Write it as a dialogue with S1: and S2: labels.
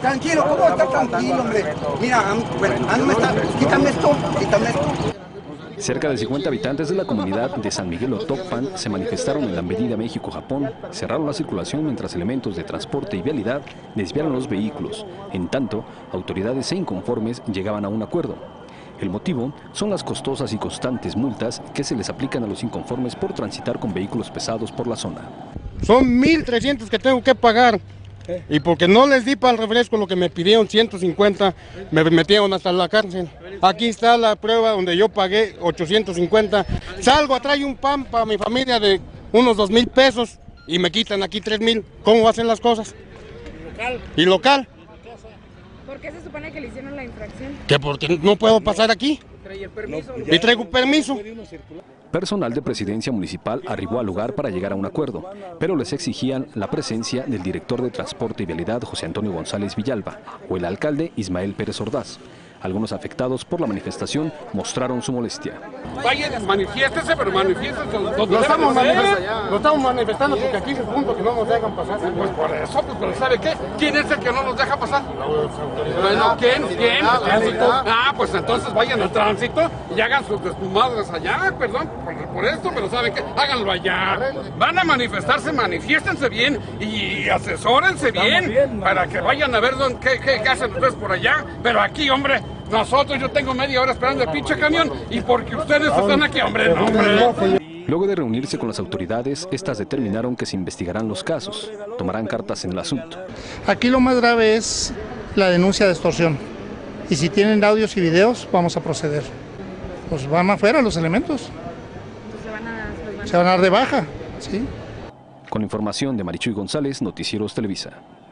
S1: Tranquilo, ¿cómo está tranquilo, hombre? Mira, bueno, quítame esto, quítame esto.
S2: Cerca de 50 habitantes de la comunidad de San Miguel Otocpan se manifestaron en la avenida México-Japón, cerraron la circulación mientras elementos de transporte y vialidad desviaron los vehículos. En tanto, autoridades e inconformes llegaban a un acuerdo. El motivo son las costosas y constantes multas que se les aplican a los inconformes por transitar con vehículos pesados por la zona.
S3: Son 1,300 que tengo que pagar. Y porque no les di para el refresco lo que me pidieron, 150, me metieron hasta la cárcel. Aquí está la prueba donde yo pagué 850. Salgo a traer un pan para mi familia de unos 2,000 pesos y me quitan aquí 3,000. ¿Cómo hacen las cosas? ¿Y local?
S4: ¿Por qué se supone que le hicieron la infracción?
S3: Que porque no puedo pasar aquí. Y traigo permiso.
S2: Personal de Presidencia Municipal arribó al lugar para llegar a un acuerdo, pero les exigían la presencia del director de Transporte y Vialidad, José Antonio González Villalba, o el alcalde Ismael Pérez Ordaz. Algunos afectados por la manifestación mostraron su molestia.
S3: Vayan, manifiéstese, pero manifiéstese. Lo estamos manifestando porque aquí es el punto que no nos dejan pasar. Pues por eso, pero ¿sabe qué? ¿Quién es el que no nos deja pasar? Bueno, ¿quién? Pues entonces vayan al tránsito y hagan sus despumadas allá, perdón, por esto, pero ¿sabe qué? Háganlo allá. Van a manifestarse, manifiéstense bien y asesórense bien para que vayan a ver qué hacen ustedes por allá. Pero aquí, hombre, yo tengo media hora esperando el pinche camión y porque ustedes están aquí, hombre, no, hombre.
S2: Luego de reunirse con las autoridades, estas determinaron que se investigarán los casos, tomarán cartas en el asunto.
S5: Aquí lo más grave es la denuncia de extorsión. Y si tienen audios y videos, vamos a proceder. Pues van afuera los elementos. Se van a dar de baja, ¿sí?
S2: Con información de Marichuy González, Noticieros Televisa.